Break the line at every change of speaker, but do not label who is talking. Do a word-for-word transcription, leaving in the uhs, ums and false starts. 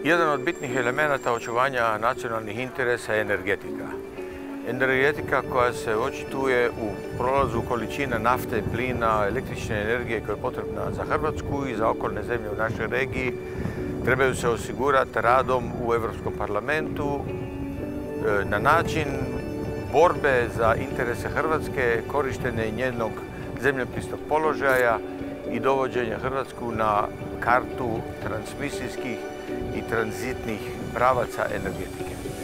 Jedan od bitnih elemenata očuvanja nacionalnih interesa je energetika. Energetika koja se očituje u prolazu količina nafte, plina, električne energije koja je potrebna za Hrvatsku i za okolne zemlje u našoj regiji. Trebaju se osigurati radom u Europskom parlamentu na način borbe za interese Hrvatske, korištenje njenog zemljopisnog položaja i dovođenja Hrvatsku na kartu transmisijskih i tranzitnih pravaca energetike.